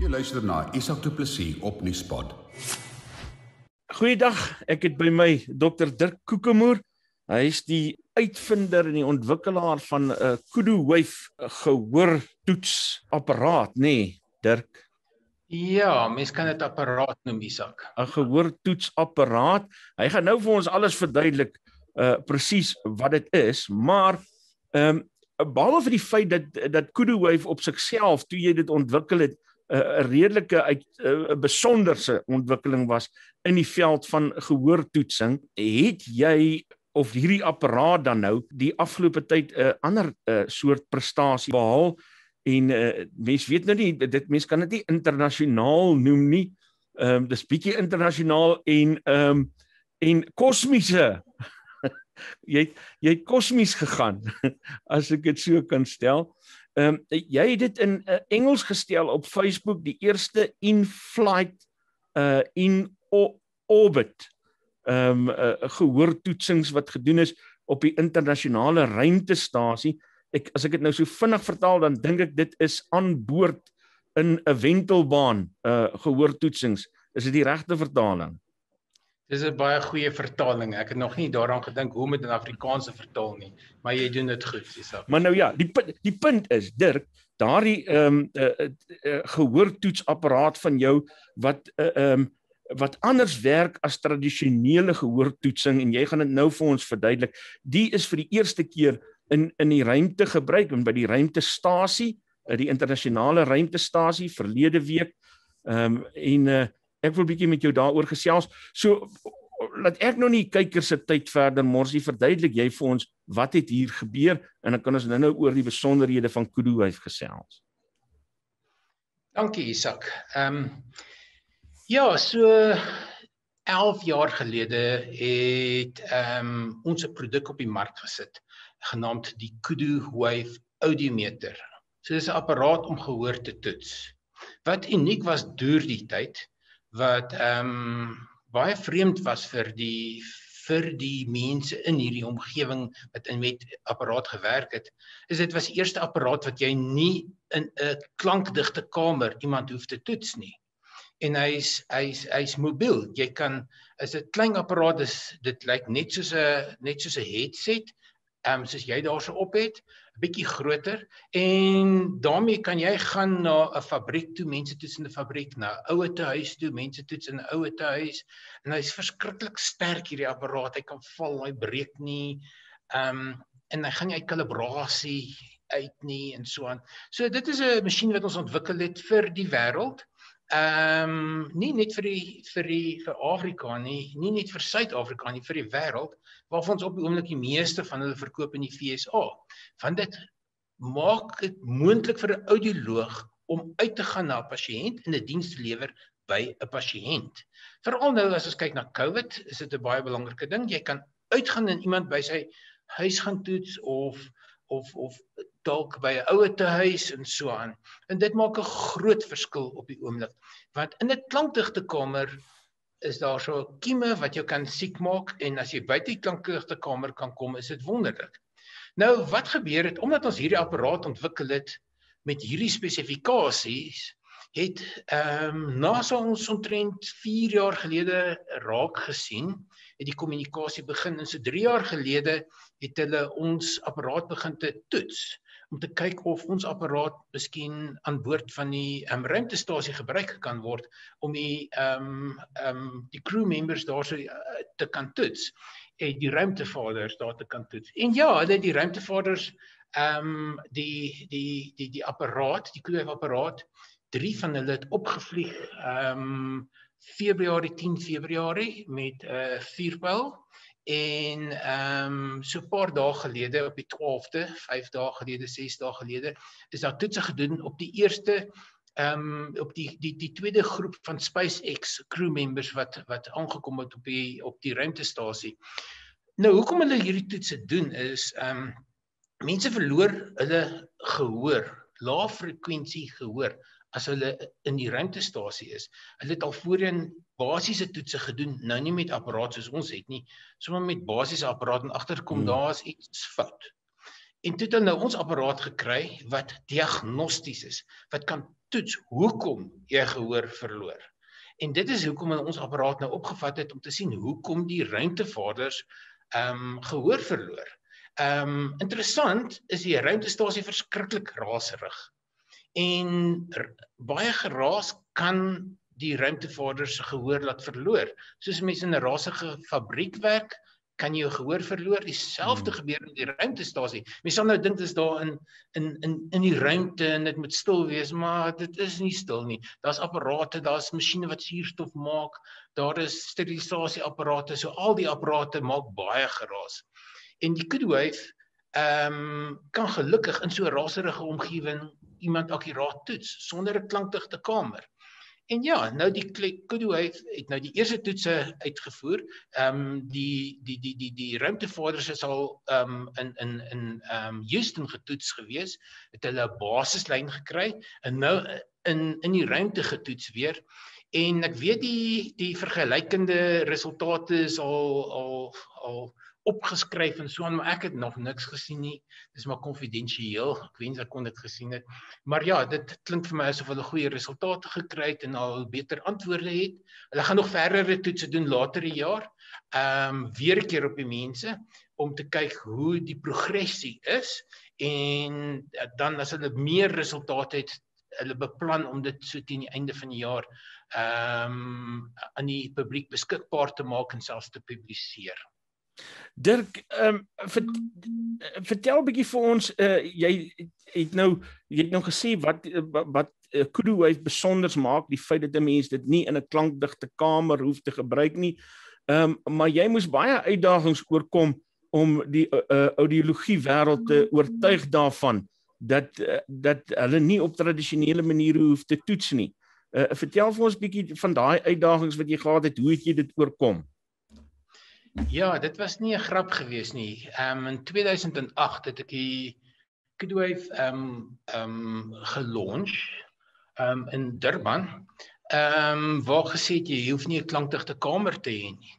Jy luister na Isak Du Plessis op Nuuspot. Goeiedag, ek het by my Dr. Dirk Koekemoer. Hy is die uitvinder en die ontwikkelaar van 'n Kudu Wave gehoortoetsapparaat, nee, Dirk. Ja, mens kan dit apparaat noem, Isak. 'n Gehoortoetsapparaat. Hy gaan nou vir ons alles verduidelik presies wat dit is, maar behalwe vir die feit dat Kudu Wave op sigself, toe jy dit ontwikkel het, 'n redelike besonderse ontwikkeling was in die veld van gehoortoetsing, het jy of hierdie apparaat dan nou die afgelope tyd 'n ander soort prestasie behaal en mens weet nou nie, mens kan dit nie internasionaal noem nie. Dis bietjie internasionaal en kosmiese. Jy het kosmies gegaan, as ek dit so kan stel. Jy het dit in Engels gestel op Facebook, die eerste in-flight in orbit gehoortoetsings wat gedoen is op die internasionale ruimtestasie. As ek dit nou so vinnig vertaal, dan dink ek dit is aan boord in 'n wentelbaan gehoortoetsings. Is dit die regte vertaling? Dis 'n baie goeie vertaling. Ek het nog nie daaraan gedink hoe om dit in Afrikaans te vertaal nie, maar jy doen dit goed, Isak. Maar nou ja, die punt is, Dirk, daardie gehoortoetsapparaat van jou wat anders werk as tradisionele gehoortoetsing, en jy gaan dit nou vir ons verduidelik, die is vir die eerste keer in die ruimte gebruik, en by die ruimtestasie, die internasionale ruimtestasie verlede week, ek wil bietjie met jou daaroor gesels. So, laat ek nou nie kykers se tyd verder morsie, verduidelik jy vir ons wat het hier gebeur, en dan kan ons nou oor die besonderhede van Kudu Wave gesels. Dankie, Isak. Ja, so 11 jaar gelede het ons 'n produk op die mark gesit, genaamd die Kudu Wave Audiometer. So dis 'n apparaat om gehoor te toets. Wat uniek was deur die tyd, wat baie vreemd was vir die mense in hierdie omgewing wat met apparaat gewerk het, is dit was die eerste apparaat wat jy nie in 'n klankdigte kamer iemand hoef te toets nie. En hy's mobiel. Jy kan, is 'n klein apparaat, dit lyk net soos 'n headset, soos jy daarso op het, 'n bietjie groter, en daarmee kan jy gaan na 'n fabriek toe, mense toets in 'n fabriek, na 'n oue tehuis toe, mense toets in 'n oue tehuis, en hy's verskriklik sterk hierdie apparaat, hy kan val, hy breek nie, en hy gaan nie uit kalibrasie uit nie, en so aan. So dit is 'n masjien wat ons ontwikkel het vir die wêreld, nie net vir Afrika nie, nie net vir Suid-Afrika nie, vir die wêreld, waarvan ons op die oomblik die meeste van hulle verkoop in die VSA. Want dit maak dit moontlik vir 'n audioloog om uit te gaan na 'n pasiënt en 'n diens te lewer by 'n pasiënt. Veral nou as ons kyk na COVID, is dit 'n baie belangrike ding. Jy kan uitgaan en iemand by sy huis gaan toets of dalk by 'n oue tehuis en so aan. En dit maak 'n groot verskil op die oomblik. Want in 'n klankdigte kamer is daar so kieme wat jou kan siek maak, en as jy buite die klankdigte kamer kan kom, is dit wonderlik. Nou, wat gebeur het, omdat ons hierdie apparaat ontwikkel het met hierdie spesifikasies, het NASA ons omtrent 4 jaar gelede raak gesien, het die kommunikasie begin, en so 3 jaar gelede het hulle ons apparaat begin te toets, om te kyk of ons apparaat miskien aan boord van die ruimtestasie gebruik kan word, om die crew members daar so te kan toets, en die ruimtevaders daar te kan toets. En ja, hulle die ruimtevaders, die apparaat, die Kudu Wave apparaat, 3 van hulle het opgevlieg, 10 Februarie met 'n vuurpyl, en so 'n paar dae gelede, op die 12de, 5 dae gelede, 6 dae gelede, is daar toetse gedoen op die eerste, op die tweede groep van SpaceX crew members wat aangekom het op die ruimtestasie. Nou, hoekom hulle hierdie toetse doen is, mense verloor hulle gehoor, lae frekwensie gehoor, as hulle in die ruimtestasie is. Hulle het al voorheen basiese toetse gedoen, nou nie met apparaat soos ons het nie, sommer met basiese apparaat, en agterkom daar is iets fout. En toe het hulle nou ons apparaat gekry wat diagnosties is, wat kan toets hoekom jy gehoor verloor. En dit is hoekom ons apparaat nou opgevat het om te sien hoekom die ruimtevaarders gehoor verloor. Interessant is die ruimtestasie verskriklik raserig. En baie geraas kan die ruimtevaarders gehoor laat verloor. Soos mense in 'n rasige fabriek werk, kan jy jou gehoor verloor. Dieselfde gebeur in die ruimtestasie. Mense sal nou dink dis daar in die ruimte en dit moet stil wees, maar dit is nie stil nie. Daar's apparate, daar's masjiene wat suurstof maak, daar is sterilisasieapparate, so al die apparate maak baie geraas. En die Kudu-Wave kan gelukkig in so 'n raserige omgewing iemand akkuraat toets sonder 'n klankdigte kamer. En ja, nou die Kudu-Wave het nou die eerste toetse uitgevoer. Die ruimtevaarders is al in Houston getoets gewees, het hulle 'n basislyn gekry en nou in die ruimte getoets weer. En ek weet die vergelykende resultate is al opgeskryf en so aan, maar ek het nog niks gesien nie. Dis maar konfidensieel. Ek wens ek kon dit gesien het. Maar ja, dit klink vir my asof hulle goeie resultate gekry het en al beter antwoorde het. Hulle gaan nog verdere toetse doen later die jaar. Weer 'n keer op die mense om te kyk hoe die progressie is en dan as hulle meer resultate het, hulle beplan om dit so teen die einde van die jaar aan die publiek beskikbaar te maak en selfs te publiseer. Dirk, vertel 'n bietjie vir ons, jy het nou gesê wat Kudu-Wave besonders maak, die feit dat 'n mens dit nie in 'n klankdigte kamer hoef te gebruik nie, maar jy moes baie uitdagings oorkom om die audiologie wêreld te oortuig daarvan dat hulle nie op tradisionele maniere hoef te toets nie. Vertel vir ons 'n bietjie van daai uitdagings wat jy gehad het, hoe het jy dit oorkom? Ja, dit was nie 'n grap gewees nie. In 2008 het ek die Kudu-Wave gelaunch in Durban. Waar gesê het jy hoef nie 'n klankdigte kamer te hê nie.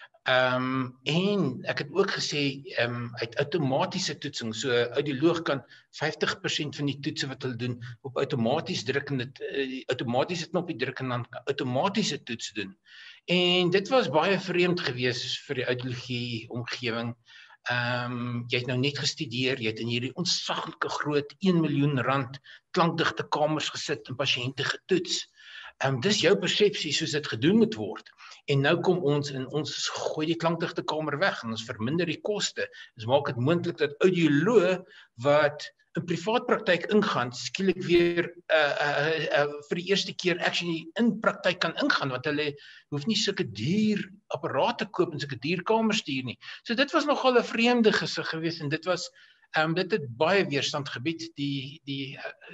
En ek het ook gesê uit outomatiese toetsing, so 'n audioloog kan 50% van die toetse wat hulle doen op outomaties druk en dit outomatiese knoppie druk en dan outomatiese toets doen. En dit was baie vreemd gewees vir die audiologie omgewing. Jy het nou net gestudeer, jy het in hierdie ontsaglike groot 1 miljoen rand klankdigte kamers gesit en pasiënte getoets. Dis jou persepsie soos dit gedoen moet word. En nou kom ons en ons gooi die klankdigte kamer weg en ons verminder die koste. Ons maak dit moontlik dat audioloë wat 'n privaat praktyk ingaan, skielik weer vir die eerste keer actually in praktyk kan ingaan, want hulle hoef nie sulke duur apparate koop en sulke duur kamers te huur nie. So dit was nogal 'n vreemde gesig geweest en dit het baie weerstand gebied. Die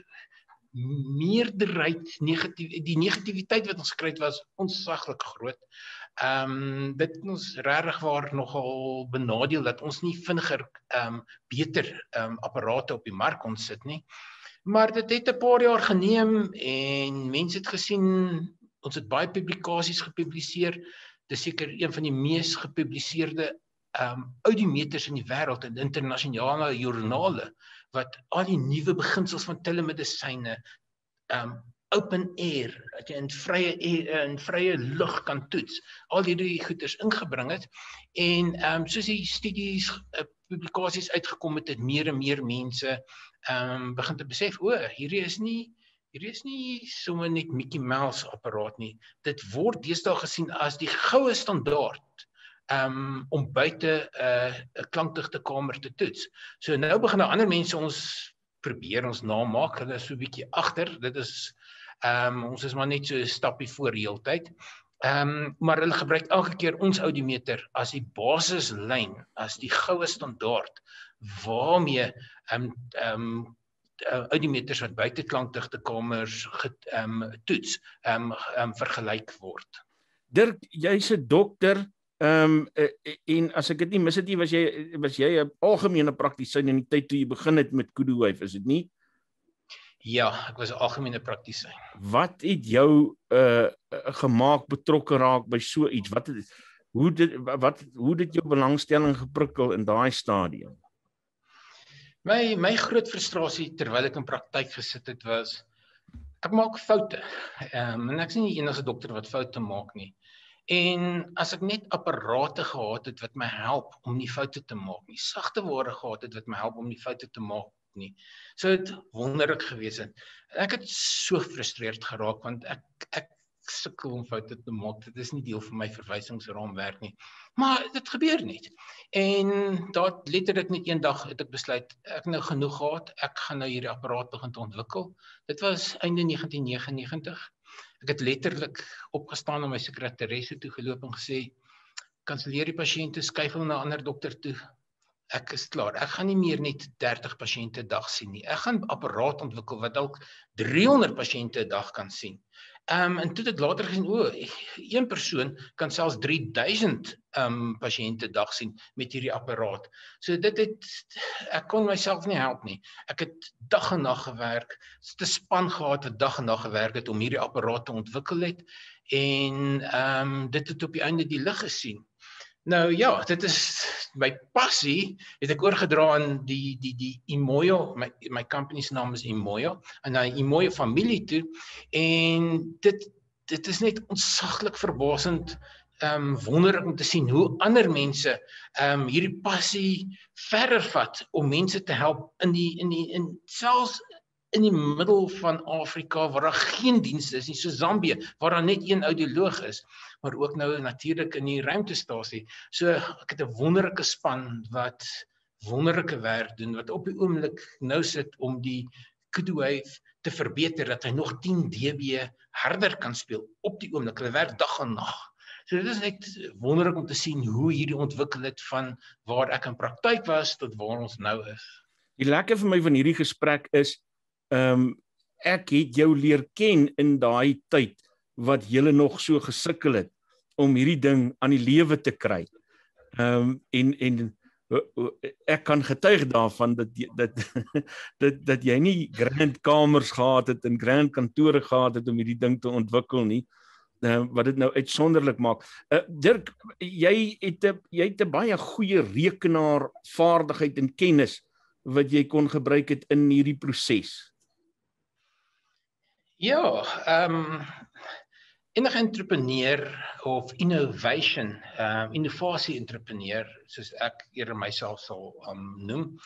meerderheid die negativiteit wat ons gekry het was ontsaglik groot. Dit het ons regtig waar nogal benadeel dat ons nie vinniger beter apparate op die mark kon sit nie. Maar dit het 'n paar jaar geneem en mense het gesien, ons het baie publikasies gepubliseer. Dis seker een van die mees gepubliseerde audiometers in die wêreld in internasionale joernale wat al die nuwe beginsels van telemedisyne open air, dat jy in vrye lug kan toets, al hierdie goeders ingebring het en soos die studies, publikasies uitgekom het meer en meer mense begin te besef, hierdie is nie sommer net Mickey Mouse apparaat nie, dit word deesdae gesien as die goue standaard om buite 'n klankdigte kamer te toets. So nou begin ander mense ons probeer ons namaak, hulle is so 'n bietjie agter, dit is ons is maar net so 'n stappie voor heeltyd. Maar hulle gebruik elke keer ons audiometer as die basislyn, as die goue standaard waarmee audiometers wat buite klankdigte kamers toets vergelyk word. Dirk, jy's 'n dokter. En as ek dit nie mis het nie, was jy 'n algemene praktisyn in die tyd toe jy begin het met Kudu-Wave, is dit nie? Ja, ek was 'n algemene praktisyn. Wat het jou gemaak betrokke raak by so iets? Hoe dit jou belangstelling geprikkel in daai stadium? My groot frustrasie terwyl ek in praktyk gesit het was, ek maak foute. En ek is nie die enigste dokter wat foute maak nie. En as ek net apparate gehad het wat my help om nie foute te maak nie, sagte ware gehad het wat my help om nie foute te maak nie, sou dit wonderlik gewees het. Ek het so gefrustreerd geraak want ek sukkel om foute te maak. Dit is nie deel van my verwysingsraamwerk nie. Maar dit gebeur net. En daar letterlik net een dag het ek besluit, ek nou genoeg gehad, ek gaan nou hierdie apparaat begin te ontwikkel. Dit was einde 1999. Ek het letterlik opgestaan na my sekretaresse toe geloop en gesê, kanselleer die pasiënte, skuif hulle na 'n ander dokter toe. Ek is klaar. Ek gaan nie meer net 30 pasiënte 'n dag sien nie. Ek gaan 'n apparaat ontwikkel wat dalk 300 pasiënte 'n dag kan sien. En toe het ek later gesien, een persoon kan selfs 3000 pasiënte 'n dag sien met hierdie apparaat. So ek kon myself nie help nie. Ek het dag en nag gewerk, 'n span gehad wat dag en nag gewerk het om hierdie apparaat te ontwikkel het en dit het op die einde die lig gesien. Nou ja, dit is my passie, het ek oorgedra aan die Imoyo, my company se naam is Imoyo, en na Imoyo familie toe, en dit is net ontsaglik verbasend, wonderlik om te sien hoe ander mense hierdie passie verder vat om mense te help selfs in die middel van Afrika waar daar geen dienste is nie, so Zambië, waar daar net een audioloog is, maar ook nou natuurlik in die ruimtestasie. So ek het 'n wonderlike span wat wonderlike werk doen, wat op die oomblik nou sit om die Kudu Wave te verbeter, dat hy nog 10 dB harder kan speel op die oomblik. Hulle werk dag en nag. So dit is net wonderlik om te sien hoe hierdie ontwikkel het van waar ek in praktyk was tot waar ons nou is. Die lekker vir my van hierdie gesprek is, ek het jou leer ken in daai tyd wat julle nog so gesukkel het om hierdie ding aan die lewe te kry. En ek kan getuig daarvan dat jy nie grand kamers gehad het en grand kantore gehad het om hierdie ding te ontwikkel nie, wat dit nou uitsonderlik maak. Dirk, jy het 'n baie goeie rekenaarvaardigheid en kennis wat jy kon gebruik het in hierdie proses. Ja, enige entrepreneur of innovasie entrepreneur, soos ek eerder myself sal noem,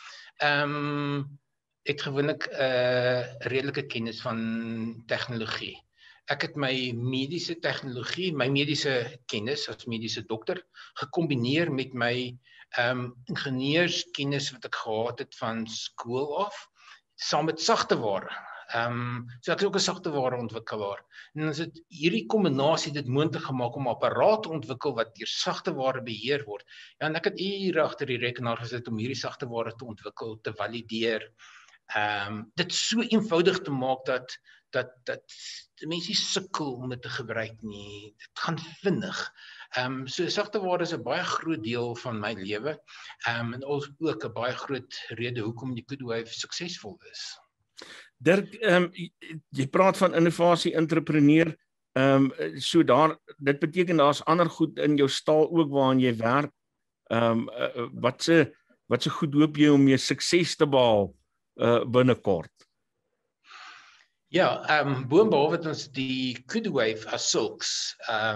het gewoonlik redelike kennis van tegnologie. Ek het my mediese tegnologie, my mediese kennis as mediese dokter, gekombineer met my ingenieurskennis wat ek gehad het van skool af, saam met sagteware. So ek is ook 'n sagteware ontwikkelaar. En as dit hierdie kombinasie dit moontlik gemaak om 'n apparaat te ontwikkel wat deur sagteware beheer word. Ja, en ek het ure agter die rekenaar gesit om hierdie sagteware te ontwikkel, te valideer. Dit so eenvoudig te maak dat mense nie sukkel om dit te gebruik nie. Dit gaan vinnig. So sagteware is 'n baie groot deel van my lewe. En ook 'n baie groot rede hoekom die Kudu Wave suksesvol is. Dirk, jy praat van innovasie entrepreneur, so dit beteken daar's ander goed in jou stal ook waaraan jy werk. Wat se goed hoop jy om mee sukses te behaal binnekort? Ja, boonbehalwe dat ons die Kudu Wave as sulks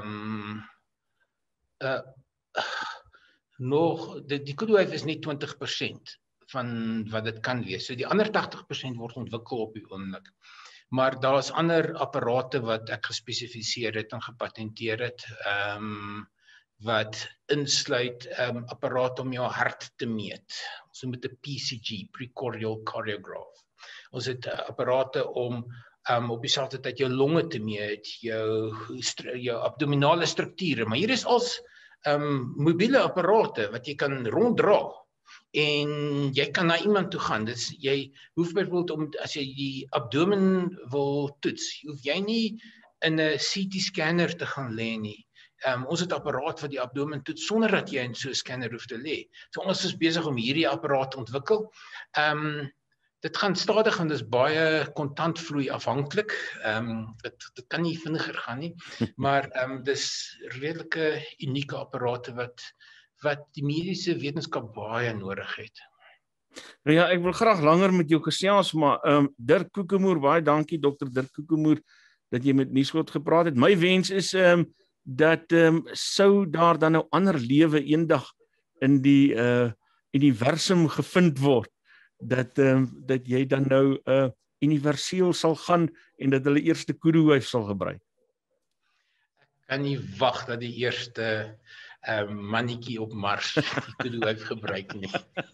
die Kudu Wave is net 20% van wat dit kan wees. So die ander 80% word ontwikkel op die oomblik. Maar daar's ander apparate wat ek gespesifiseer het en gepatenteer het, wat insluit apparaat om jou hart te meet. Ons noem dit 'n PCG, precordial cardiograph. Ons het apparate om op dieselfde tyd jou longe te meet, jou abdominale strukture, maar hier is als mobiele apparate wat jy kan ronddra. En jy kan na iemand toe gaan. Jy hoef byvoorbeeld as jy die abdomen wil toets, hoef jy nie in 'n CT scanner te gaan lê nie. Ons het 'n apparaat wat die abdomen toets sonder dat jy in so 'n scanner hoef te lê. So ons is besig om hierdie apparaat te ontwikkel. Dit gaan stadig en dis baie kontantvloei afhanklik. Dit kan nie vinniger gaan nie, maar dis redelike unieke apparate wat die mediese wetenskap baie nodig het. Ja, ek wil graag langer met jou gesels, maar Dirk Kokemoer, baie dankie Dr. Dirk Kokemoer dat jy met Nuuskot gepraat het. My wens is dat sou daar dan nou ander lewe eendag in die universum gevind word, dat jy dan nou universeel sal gaan en dat hulle eerste kudu-wyf sal gebruik. Kan nie wag dat die eerste mannetjie op Mars die kudu-wyf gebruik nie.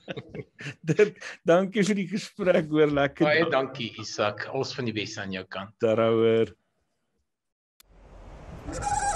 Dankie vir die gesprek, hoor, lekker. Baie dankie Isak, alles van die beste aan jou kant. Daaroor.